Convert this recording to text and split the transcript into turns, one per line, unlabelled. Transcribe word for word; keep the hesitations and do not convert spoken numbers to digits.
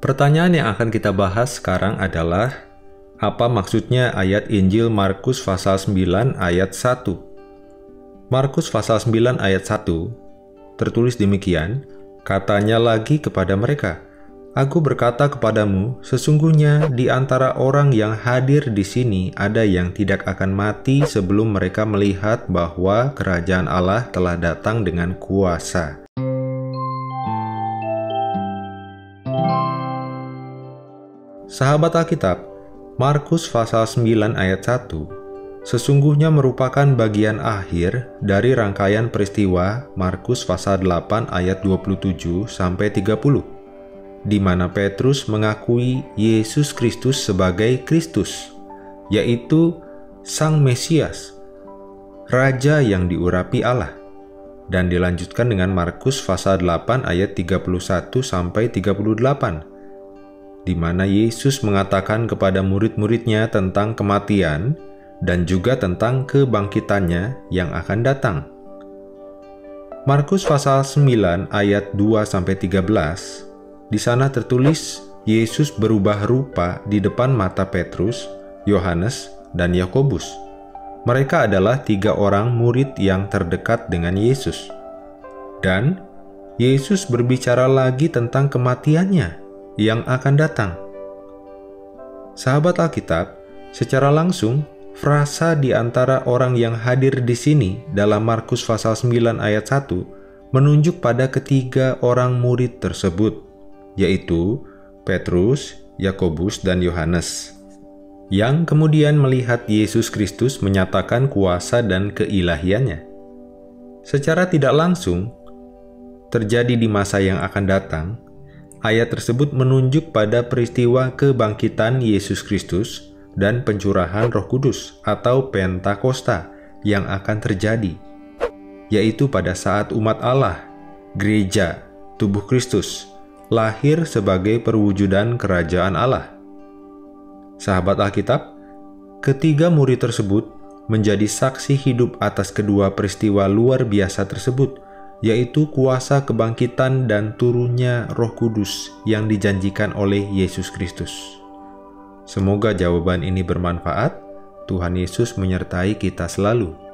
Pertanyaan yang akan kita bahas sekarang adalah, apa maksudnya ayat Injil Markus pasal sembilan ayat satu? Markus pasal sembilan ayat satu tertulis demikian, katanya lagi kepada mereka, "Aku berkata kepadamu, sesungguhnya di antara orang yang hadir di sini ada yang tidak akan mati sebelum mereka melihat bahwa kerajaan Allah telah datang dengan kuasa." Sahabat Alkitab, Markus pasal sembilan ayat satu sesungguhnya merupakan bagian akhir dari rangkaian peristiwa Markus pasal delapan ayat dua puluh tujuh sampai tiga puluh, di mana Petrus mengakui Yesus Kristus sebagai Kristus, yaitu Sang Mesias, Raja yang diurapi Allah. Dan dilanjutkan dengan Markus pasal delapan ayat tiga puluh satu sampai tiga puluh delapan, di mana Yesus mengatakan kepada murid-muridnya tentang kematian dan juga tentang kebangkitannya yang akan datang. Markus pasal sembilan ayat dua sampai tiga belas, di sana tertulis Yesus berubah rupa di depan mata Petrus, Yohanes, dan Yakobus. Mereka adalah tiga orang murid yang terdekat dengan Yesus. Dan Yesus berbicara lagi tentang kematiannya yang akan datang. Sahabat Alkitab, secara langsung, frasa di antara orang yang hadir di sini dalam Markus pasal sembilan ayat satu menunjuk pada ketiga orang murid tersebut, yaitu Petrus, Yakobus, dan Yohanes, yang kemudian melihat Yesus Kristus menyatakan kuasa dan keilahiannya. Secara tidak langsung, terjadi di masa yang akan datang, ayat tersebut menunjuk pada peristiwa kebangkitan Yesus Kristus dan pencurahan Roh Kudus atau Pentakosta yang akan terjadi, yaitu pada saat umat Allah, gereja, tubuh Kristus, lahir sebagai perwujudan kerajaan Allah. Sahabat Alkitab, ketiga murid tersebut menjadi saksi hidup atas kedua peristiwa luar biasa tersebut, yaitu kuasa kebangkitan dan turunnya Roh Kudus yang dijanjikan oleh Yesus Kristus. Semoga jawaban ini bermanfaat. Tuhan Yesus menyertai kita selalu.